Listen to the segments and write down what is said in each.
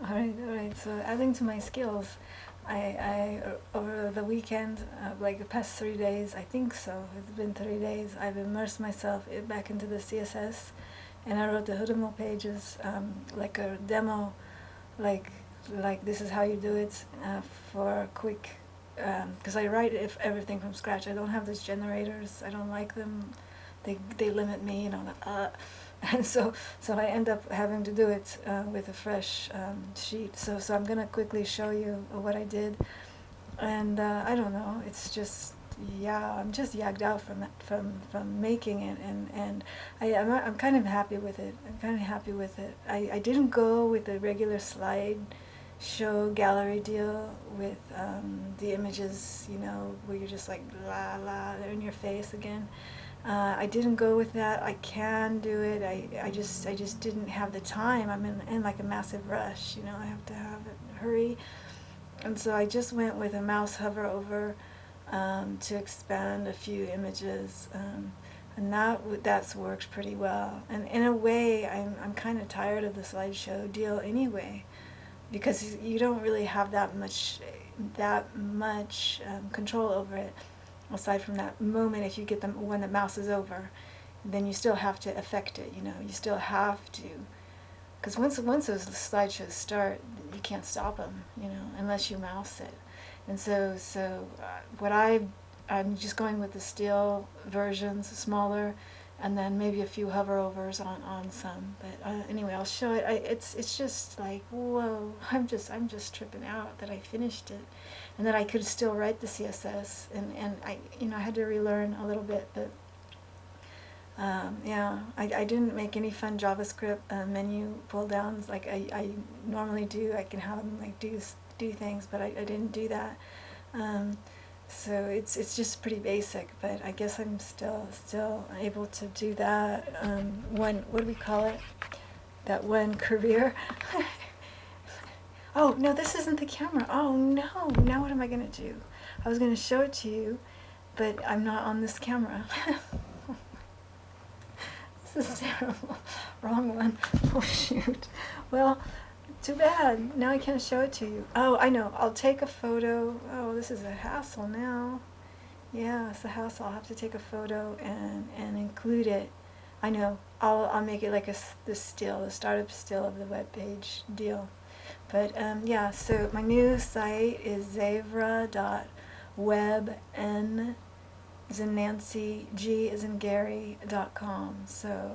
all right. So adding to my skills, I over the weekend, like the past 3 days, I think so. It's been 3 days. I've immersed myself back into the CSS, and I wrote the HTML pages, like a demo, like like this is how you do it, for quick. Because I write if everything from scratch. I don't have those generators. I don't like them. They limit me, you know. And so I end up having to do it with a fresh sheet. So I'm gonna quickly show you what I did, and I don't know. It's just, yeah, I'm just yagged out from making it, and I'm kind of happy with it. I'm kind of happy with it. I didn't go with the regular slide show gallery deal with the images, you know, where you're just like la la, they're in your face again. I didn't go with that. I can do it. I just didn't have the time. I'm in like a massive rush, you know. I have to have it hurry, and so I just went with a mouse hover over to expand a few images, and that's worked pretty well. And in a way, I'm kind of tired of the slideshow deal anyway, because you don't really have that much control over it. Aside from that moment, if you get them when the mouse is over, then you still have to affect it. You know, you still have to, because once those slideshows start, you can't stop them. You know, unless you mouse it. And what I'm just going with the still versions, smaller, and then maybe a few hoverovers on some. But anyway, I'll show it. It's just like, whoa! I'm just tripping out that I finished it, and that I could still write the CSS, and I had to relearn a little bit, but yeah, I didn't make any fun JavaScript menu pull downs like I normally do. I can have them like do things, but I didn't do that. So it's just pretty basic, but I guess I'm still able to do that. One, what do we call it? That one career. Oh no, this isn't the camera. Oh no, now what am I gonna do? I was gonna show it to you, but I'm not on this camera. This is terrible. Wrong one. Oh shoot. Well, too bad. Now I can't show it to you. Oh, I know. I'll take a photo. Oh, this is a hassle now. Yeah, it's a hassle. I'll have to take a photo and include it. I know. I'll make it like the still, the startup still of the web page deal. But yeah, so my new site is zavra.web, N as in Nancy, G as in Gary.com. So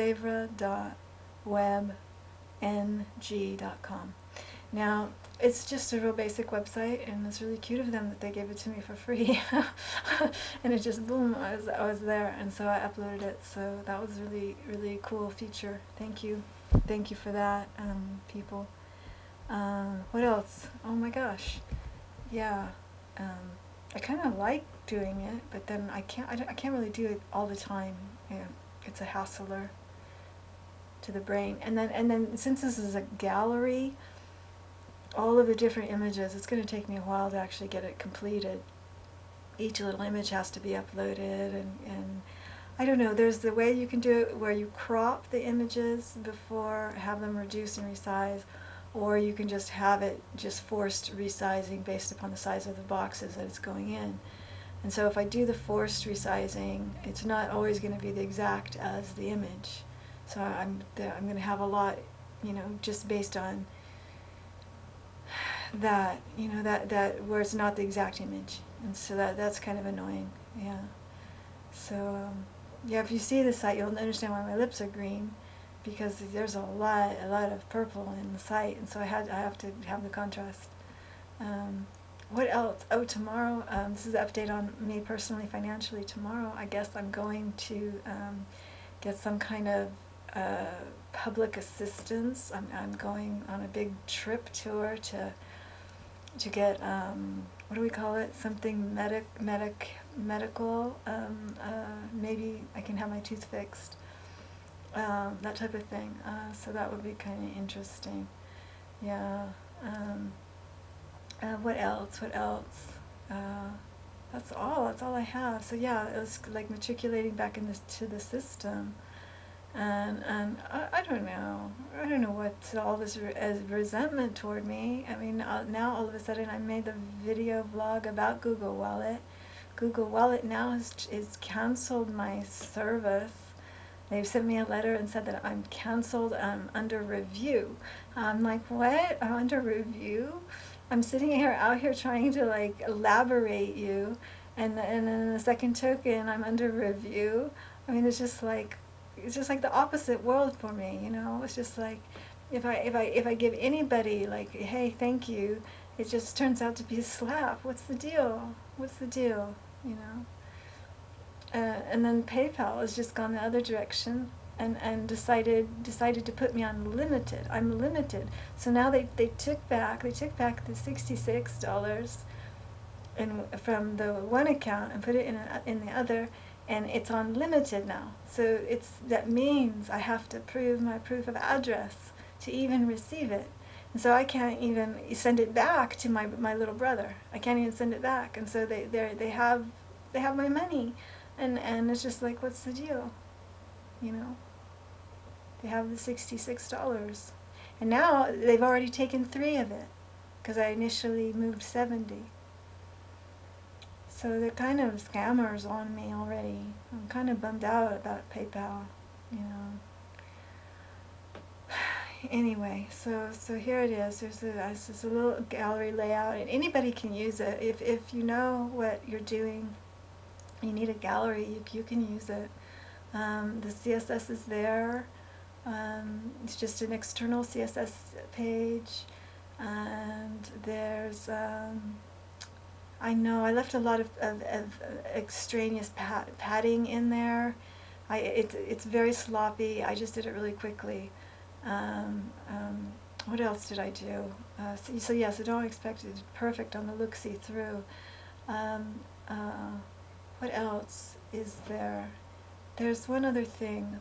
zavra.webng.com. Now, it's just a real basic website, and it's really cute of them that they gave it to me for free. And it just, boom, I was there, and so I uploaded it. So that was really, really cool feature. Thank you. Thank you for that, people. What else? Oh my gosh. Yeah. I kind of like doing it, but then I can't really do it all the time. Yeah, it's a hassler to the brain. And then since this is a gallery, all of the different images, it's going to take me a while to actually get it completed. Each little image has to be uploaded, and I don't know, there's the way you can do it where you crop the images before, have them reduce and resize, or you can just have it just forced resizing based upon the size of the boxes that it's going in. And so if I do the forced resizing, it's not always going to be the exact as the image. So I'm going to have a lot, you know, just based on that, you know, that where it's not the exact image. And so that's kind of annoying. Yeah. So yeah, if you see the site, you'll understand why my lips are green, because there's a lot of purple in the site, and so I have to have the contrast. What else? Oh, tomorrow, this is the update on me personally, financially. Tomorrow, I guess I'm going to get some kind of public assistance. I'm going on a big trip tour to get, what do we call it? Something medical. Maybe I can have my tooth fixed. That type of thing. So that would be kind of interesting. Yeah. What else? What else? That's all. That's all I have. So yeah, it was like matriculating back into the system. and I don't know. I don't know what all this as resentment toward me. I mean, now all of a sudden I made the video blog about Google Wallet. Google Wallet now is canceled my service. They've sent me a letter and said that I'm canceled, under review. I'm like, what? I'm under review? I'm sitting here out here trying to like elaborate you, and then the second token, I'm under review. I mean, it's just like the opposite world for me, you know. It's just like if I give anybody like, hey, thank you, it just turns out to be a slap. What's the deal? What's the deal? You know. And then PayPal has just gone the other direction and decided to put me on limited. I'm limited. So now they took back the $66 and from the one account and put it in the other, and it's on limited now. So that means I have to prove my proof of address to even receive it. And so I can't even send it back to my little brother. I can't even send it back. And so they have my money. And it's just like, what's the deal? You know? They have the $66. And now they've already taken 3 of it, because I initially moved 70. So they're kind of scammers on me already. I'm kind of bummed out about PayPal, you know. Anyway, so here it is. There's a little gallery layout, and anybody can use it. If you know what you're doing, you need a gallery, you can use it. The CSS is there. It's just an external CSS page, and there's I know I left a lot of extraneous padding in there. It's very sloppy. I just did it really quickly. What else did I do? So don't expect it perfect on the look-see through. What else is there? There's one other thing.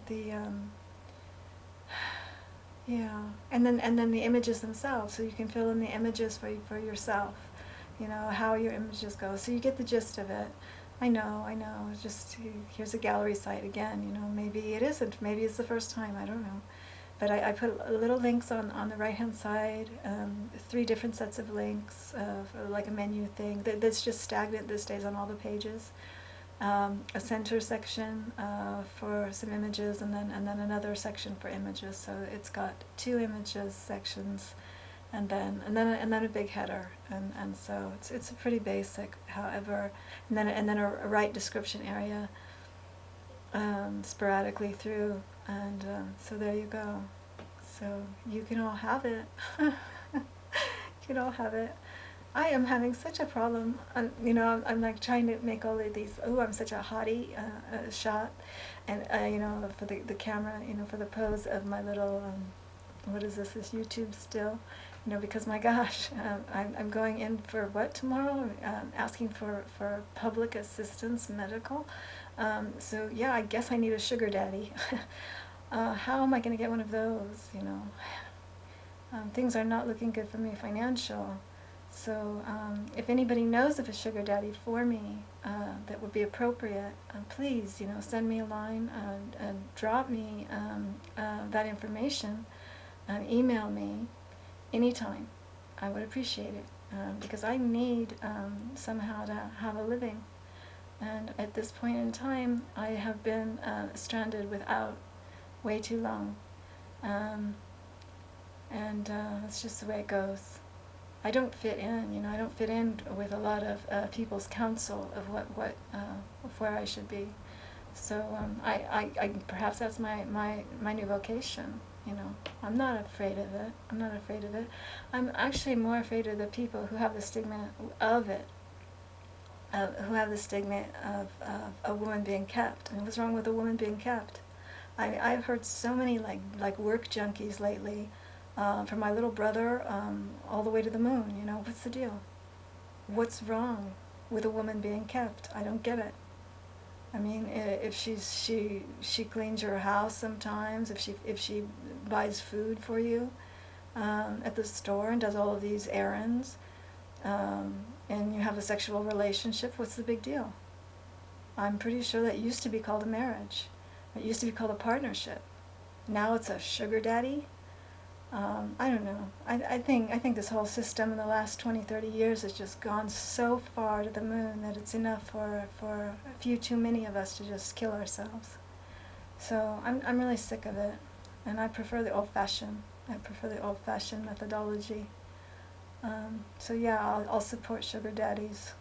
Yeah, and then the images themselves. So you can fill in the images for yourself. You know how your images go. So you get the gist of it. I know. It's just here's a gallery site again. You know, maybe it isn't. Maybe it's the first time. I don't know. But I put little links on the right-hand side, 3 different sets of links, like a menu thing that's just stagnant, that stays on all the pages. A center section for some images, and then another section for images. So it's got 2 images sections, and then a big header, and so it's pretty basic. However, and then a right description area sporadically through, and so there you go. So you can all have it. You can all have it. I am having such a problem. You know, I'm like trying to make all of these. Oh, I'm such a hottie shot, and you know, for the camera, you know, for the pose of my little. What is this? This YouTube still, you know, because my gosh, I'm going in for what tomorrow? Asking for public assistance medical. So yeah, I guess I need a sugar daddy. How am I going to get one of those? You know, things are not looking good for me financial. So if anybody knows of a sugar daddy for me that would be appropriate, please, you know, send me a line and drop me that information. Email me anytime. I would appreciate it because I need somehow to have a living. And at this point in time, I have been stranded without way too long. And that's just the way it goes. I don't fit in, you know, I don't fit in with a lot of people's counsel of where I should be. So I perhaps that's my new vocation, you know. I'm not afraid of it. I'm not afraid of it. I'm actually more afraid of the people who have the stigma of it, who have the stigma of a woman being kept. I mean, what's wrong with a woman being kept? I've heard so many like work junkies lately, from my little brother all the way to the moon. You know, what's the deal? What's wrong with a woman being kept? I don't get it. I mean, if she cleans your house sometimes, if she buys food for you at the store and does all of these errands, and you have a sexual relationship, what's the big deal? I'm pretty sure that used to be called a marriage. It used to be called a partnership. now it's a sugar daddy. I don't know. I think this whole system in the last 20, 30 years has just gone so far to the moon that it's enough for a few too many of us to just kill ourselves. So I'm really sick of it, and I prefer the old-fashioned. I prefer the old-fashioned methodology. So yeah, I'll support sugar daddies.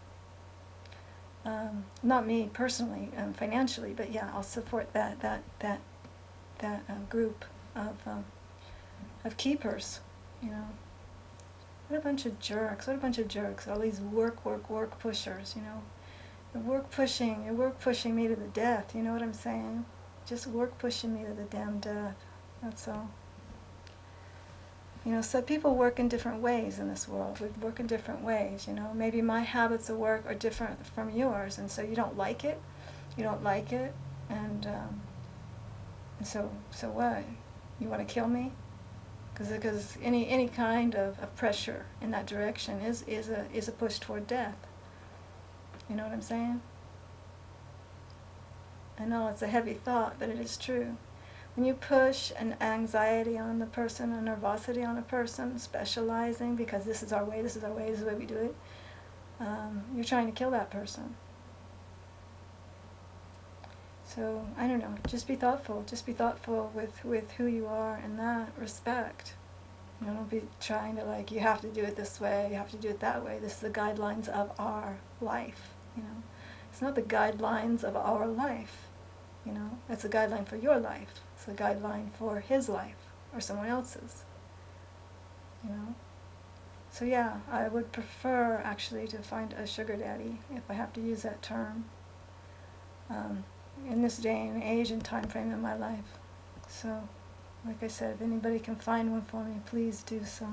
Not me personally, financially, but yeah, I'll support that group of keepers. You know, what a bunch of jerks! What a bunch of jerks! All these work pushers. You know, you're work pushing me to the death. You know what I'm saying? Just work pushing me to the damn death. That's all. You know, so people work in different ways in this world. We work in different ways, you know. Maybe my habits of work are different from yours, and so you don't like it. You don't like it, and so what? You want to kill me? Because any kind of pressure in that direction is a push toward death. You know what I'm saying? I know it's a heavy thought, but it is true. When you push an anxiety on the person, a nervosity on a person, specializing because this is our way, this is our way, this is the way we do it, you're trying to kill that person. So, I don't know, just be thoughtful. Just be thoughtful with who you are in that respect. You know, don't be trying to, like, you have to do it this way, you have to do it that way. This is the guidelines of our life, you know. It's not the guidelines of our life, you know. It's a guideline for your life. It's a guideline for his life or someone else's, you know. So yeah, I would prefer actually to find a sugar daddy, if I have to use that term, in this day and age and time frame in my life. So, like I said, if anybody can find one for me, please do so.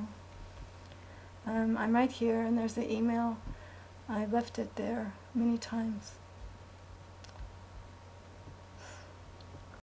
I'm right here, and there's the email. I left it there many times.